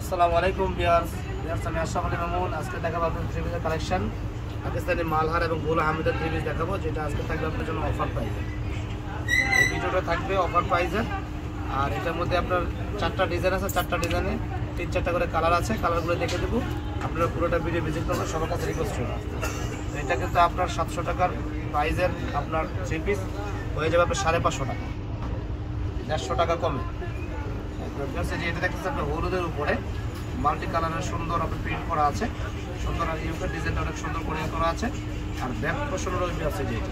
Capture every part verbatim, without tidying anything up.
আসসালামু আলাইকুম viewers viewers আমি আশরাফ আলী মামুন। আজকে দেখাবো আপনাদের থ্রি পিসের কালেকশন। পাকিস্তানি মালহার এবং গোল আহমেদের থ্রি পিস দেখাবো, যেটা আজকে থাকবে আপনার জন্য অফার প্রাইসে। এই ভিডিওটা থাকবে অফার প্রাইসে। আর এটার মধ্যে আপনার চারটা ডিজাইন আছে, চারটা ডিজাইনে তিন চারটা করে কালার আছে। কালারগুলো দেখে দেবো, আপনারা পুরোটা ভিডিও ভিজিট করবেন। সবার কাছে রিকোয়েস্ট করবো, এটা কিন্তু আপনার সাতশো টাকার প্রাইজের আপনার থ্রি পিস হয়ে যাবে আপনার সাড়ে পাঁচশো টাকা, দেড়শো টাকা কমে। এটা দেখতেছে আপনার হলুদের উপরে মাল্টি কালারের সুন্দর আপনার প্রিন্ট করা আছে, সুন্দর আর ইউকের ডিজাইনটা অনেক সুন্দর করে করা আছে। আর ব্যাক পোর্শন রয়েছে আছে যেটা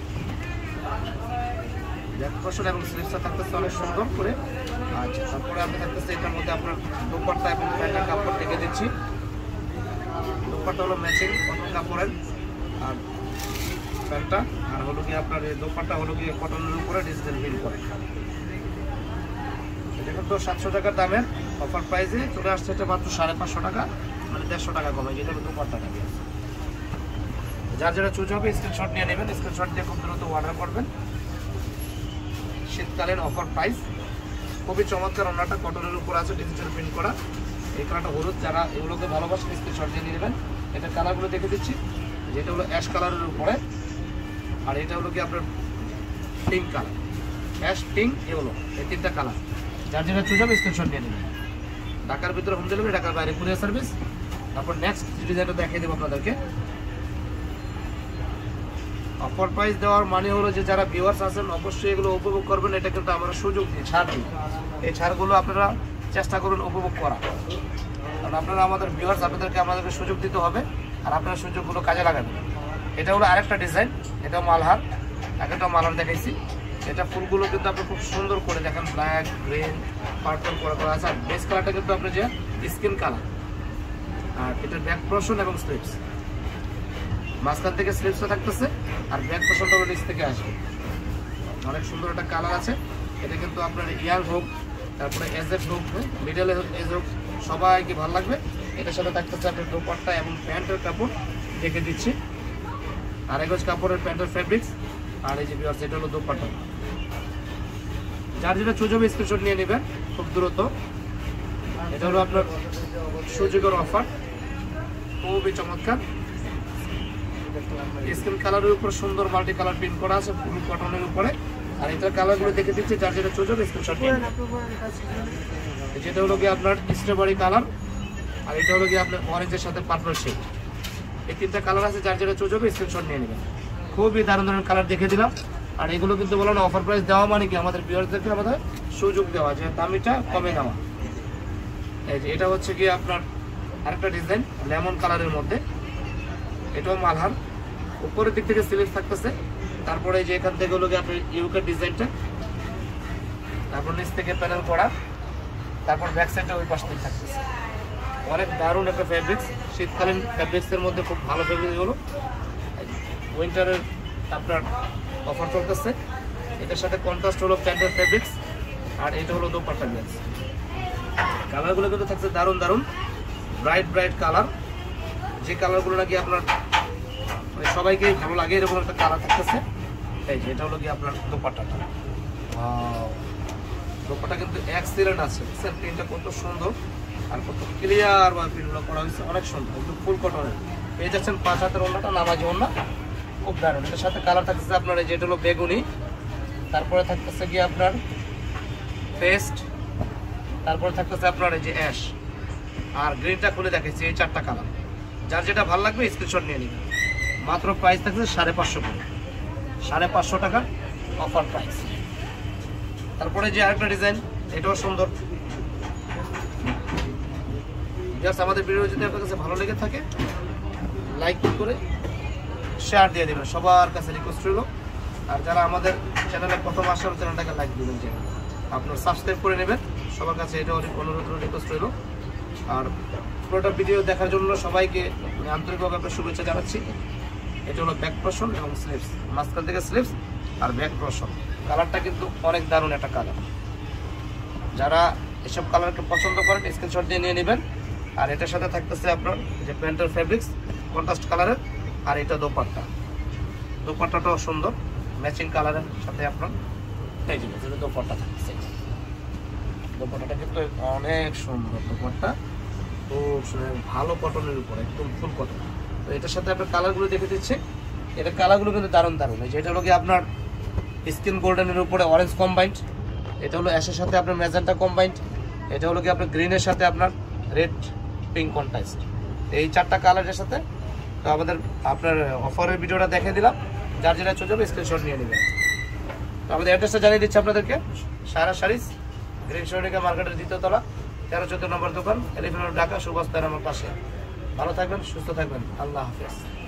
ব্যাক পোর্শন এবং স্লিভসটা থাকতেছে অনেক সুন্দর করে। আচ্ছা, তারপরে আপনি থাকতেছে এটার মধ্যে আপনার দুপাট্টা এবং প্যান্টের কাপড় দেখে দিচ্ছি। দুপাট্টা হলো ম্যাচিং কটন কাপড়ের, আর প্যান্টটা আর হলো কি আপনার এই দুপাট্টা হলো কি কটনের উপরে ডিজিটাল প্রিন্ট করে। এটা কিন্তু সাতশো টাকার দামের অফার প্রাইসে চলে আসছে, এটা মাত্র সাড়ে পাঁচশো টাকা, মানে দেড়শো টাকা কমে, যেটা হলো দুপাট্টা টাকা। যার যারা চুজ হবে স্ক্রিনশট নিয়ে নেবেন, স্ক্রিনশট দিয়ে খুব দ্রুত অর্ডার করবেন। শীতকালের অফার প্রাইস, খুবই চমৎকার। ওনাটা কটনের উপর আছে ডিজিটাল প্রিন্ট করা। এই কালারটা হলুদ, যারা এগুলোকে ভালোবাসেন স্ক্রিনশট দিয়ে নিয়ে নেবেন। এটা কালারগুলো দেখে দিচ্ছি, যেটা হলো অ্যাশ কালারের উপরে, আর এটা হলো কি আপনার পিঙ্ক কালার, অ্যাশ পিঙ্ক, এগুলো এই তিনটা কালার। যার যেটা চুজ হবে স্ক্রিনশট নিয়ে নেবেন। ঢাকার ভিতরে হোম ডেলিভারি, ঢাকার বাইরে কুরিয়ার সার্ভিস। তারপর নেক্সট ডিজাইনটা দেখিয়ে দেবো আপনাদেরকে। অফার প্রাইস দেওয়ার মানে হলো যে যারা ভিউয়ার্স আছেন অবশ্যই এগুলো উপভোগ করবেন। এটা কিন্তু আমরা সুযোগ দিই, ছাড় দিই। এই ছাড়গুলো আপনারা চেষ্টা করুন উপভোগ করা, কারণ আপনারা আমাদের ভিউয়ার্স, আপনাদেরকে আমাদেরকে সুযোগ দিতে হবে, আর আপনারা সুযোগগুলো কাজে লাগাবেন। এটা হলো আরেকটা ডিজাইন, এটাও মালহার, আগেটাও মালহার দেখাইছি। এটা ফুলগুলো কিন্তু আপনি খুব সুন্দর করে দেখেন, ব্ল্যাক, গ্রিন, পার্পল করা করা আছে। আর বেস কালারটা কিন্তু আপনার যে স্কিন কালার। আর এটার ব্যাক পোর্শন এবং স্লিভস, মাঝখান থেকে স্লিভসটা থাকতেছে, আর ব্যাক পোর্শনটা নিচ থেকে আসবে। অনেক সুন্দর একটা কালার আছে। এটা কিন্তু আপনার ইয়াং হোক, তারপরে এজেড হোক, মিডল এজ হোক, সবাইকে ভালো লাগবে। এটার সাথে থাকতেছে আপনার দুপাট্টা এবং প্যান্টের কাপড় দেখে দিচ্ছি। আড়াই গজ কাপড়ের প্যান্টের ফেব্রিক্স, আর এই যে ভিউয়ার্স এটা হলো দুপাট্টা। যার যেটা চুজ হবে স্ক্রিনশট নিয়ে নেবেন খুব দ্রুত। এটা হলো আপনার সুযোগের অফার, খুবই চমৎকার। স্কিন কালারের উপর সুন্দর মাল্টি কালার প্রিন্ট করা আছে ফুল কটনের উপরে। আর এটার কালারগুলো দেখে দিচ্ছি, যার যেটা চুজ হবে স্ক্রিনশট নিয়ে নেবেন। যেটা হলো কি আপনার স্ট্রবেরি কালার, আর এটা হলো কি আপনার অরেঞ্জের সাথে পার্পল শেড। এই তিনটা কালার আছে, যার যেটা চুজ হবে স্ক্রিনশট নিয়ে নেবেন। খুবই দারুণ দারুণ কালার দেখে দিলাম। আর এগুলো কিন্তু বলো না অফার প্রাইস দেওয়া মানে কি আমাদের ভিউয়ারদেরকে আমাদের সুযোগ দেওয়া, যে দামিটা কমে নেওয়া। এই যে এটা হচ্ছে কি আপনার আরেকটা ডিজাইন লেমন কালারের মধ্যে, এটাও মালহার। উপরের দিক থেকে স্লিভ থাকতেছে, তারপরে যে এখান থেকে হলো কি আপনার ইউকের ডিজাইনটা, তারপর নিচ থেকে প্যানেল করা, তারপর ব্যাক সাইডটা ওই পাশ থেকে থাকতেছে। অনেক দারুণ একটা ফেব্রিক্স, শীতকালীন ফেব্রিক্সের মধ্যে খুব ভালো ফেব্রিক্স হলো। উইন্টারের আপনার অফার চলতেছে। এটার সাথে কন্ট্রাস্ট হলো প্যান্টের ফেব্রিক্স, আর এটা হলো দুপাট্টা গ্লাস। কালারগুলো কিন্তু থাকছে দারুণ দারুণ, ব্রাইট ব্রাইট কালার, যে কালারগুলো নাকি আপনার সবাইকে ভালো লাগে, এরকম একটা কালার থাকতেছে। এই যে এটা হলো কি আপনার দুপাট্টাটা, দুপাট্টা কিন্তু এক্সিলেন্ট আছে। স্যার প্রিন্টটা কত সুন্দর আর কত ক্লিয়ার বা প্রিন্টগুলো করা হয়েছে, অনেক সুন্দর। একটু ফুল কটনের পেয়ে যাচ্ছেন। পাঁচ হাতের ওড়নাটা, নামাজি ওড়না, খুব দারুণ। এটার সাথে কালার থাকতেছে আপনার এই যেটা হলো বেগুনি, তারপরে থাকতেছে কি আপনার পেস্ট, তারপরে থাকতেছে আপনার এই যে অ্যাশ, আর গ্রিনটা খুলে দেখেছি। এই চারটা কালার, যার যেটা ভালো লাগবে স্ক্রিনশট নিয়ে নিবেন। মাত্র প্রাইস থাকছে সাড়ে পাঁচশো করে, সাড়ে পাঁচশো টাকার অফার প্রাইস। তারপরে যে আরেকটা ডিজাইন, এটাও সুন্দর। জাস্ট আমাদের ভিডিও যদি আপনার কাছে ভালো লেগে থাকে লাইক করে শেয়ার দিয়ে দেবেন, সবার কাছে রিকোয়েস্ট রইল। আর যারা আমাদের চ্যানেলে প্রথম আসার চ্যানেলটাকে লাইক দেবেন, যে আপনার সাবস্ক্রাইব করে নেবেন, সবার কাছে এটা অনুরোধ রিকোয়েস্ট রইল। আর পুরোটা ভিডিও দেখার জন্য সবাইকে আন্তরিকভাবে আপনার শুভেচ্ছা জানাচ্ছি। এটা হলো ব্যাক পোর্শন এবং স্লিভস, মাঝখান থেকে স্লিভস আর ব্যাক পোর্শন। কালারটা কিন্তু অনেক দারুণ একটা কালার। যারা এসব কালারকে পছন্দ করেন স্ক্রিনশট দিয়ে নিয়ে নেবেন। আর এটার সাথে থাকতেছে আপনার যে প্যান্টের ফেব্রিক্স কন্ট্রাস্ট কালারের, আর এটা দোপাট্টা। দোপাট্টাটাও সুন্দর, ম্যাচিং কালারের সাথে আপনার এই যে দোপাট্টা থাকতেছে। দোপাট্টাটা কিন্তু অনেক সুন্দর দোপাট্টা, খুব সুন্দর ভালো কটনের উপরে একদম ফুল কটন। তো এটার সাথে আপনার কালারগুলো দেখে দিচ্ছি, এটা কালারগুলো কিন্তু দারুণ দারুণ। যেটা হলো কি আপনার স্কিন গোল্ডেনের উপরে অরেঞ্জ কম্বাইন্ড, এটা হলো অ্যাশের সাথে আপনার ম্যাজেন্টা কম্বাইন্ড, এটা হলো কি আপনার গ্রিনের সাথে আপনার রেড পিঙ্ক কন্ট্রাস্ট, এই চারটা কালারের সাথে। তো আমাদের আপনার অফারের ভিডিওটা দেখে দিলাম, যার যেটা চলে যাবে স্ক্রিনশট নিয়ে নেবেন। তো আমাদের অ্যাড্রেসটা জানিয়ে দিচ্ছি আপনাদেরকে, সারা শাড়িস গ্রিন সোনিকা মার্কেটের দ্বিতীয় তলা তেরো চোদ্দ নম্বর দোকান, এলিফেন্ট রোড, ঢাকা, সুভাষ তার আমার পাশে। ভালো থাকবেন, সুস্থ থাকবেন, আল্লাহ হাফেজ।